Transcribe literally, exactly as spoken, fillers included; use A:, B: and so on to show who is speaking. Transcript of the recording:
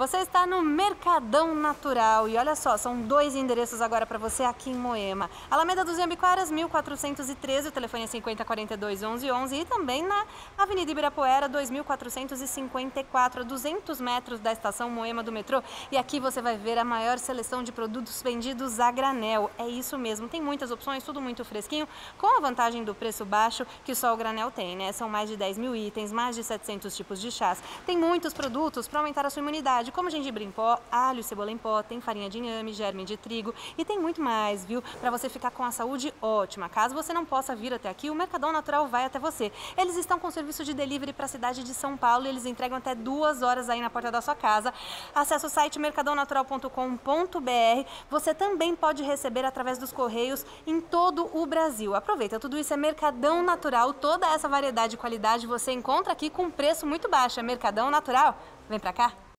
A: Você está no Mercadão Natural e olha só, são dois endereços agora para você aqui em Moema. Alameda dos Iambiquaras, mil quatrocentos e treze, o telefone é cinquenta, quarenta e dois, onze, onze, e também na Avenida Ibirapuera, dois mil quatrocentos e cinquenta e quatro, a duzentos metros da estação Moema do metrô. E aqui você vai ver a maior seleção de produtos vendidos a granel. É isso mesmo, tem muitas opções, tudo muito fresquinho, com a vantagem do preço baixo que só o granel tem, né? São mais de dez mil itens, mais de setecentos tipos de chás. Tem muitos produtos para aumentar a sua imunidade, como gengibre em pó, alho, cebola em pó, tem farinha de inhame, germe de trigo e tem muito mais, viu? Para você ficar com a saúde ótima. Caso você não possa vir até aqui, o Mercadão Natural vai até você. Eles estão com serviço de delivery para a cidade de São Paulo e eles entregam até duas horas aí na porta da sua casa. Acesse o site mercadão natural ponto com ponto br. Você também pode receber através dos correios em todo o Brasil. Aproveita, tudo isso é Mercadão Natural. Toda essa variedade e qualidade você encontra aqui com preço muito baixo. É Mercadão Natural. Vem pra cá.